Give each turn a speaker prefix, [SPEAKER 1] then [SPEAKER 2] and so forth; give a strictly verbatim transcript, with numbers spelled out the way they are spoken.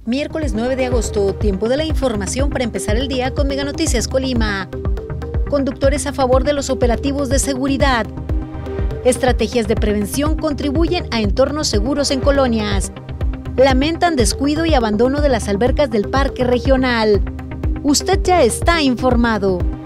[SPEAKER 1] Miércoles nueve de agosto, tiempo de la información para empezar el día con Mega Noticias Colima. Conductores a favor de los operativos de seguridad. Estrategias de prevención contribuyen a entornos seguros en colonias. Lamentan descuido y abandono de las albercas del Parque Regional. Usted ya está informado.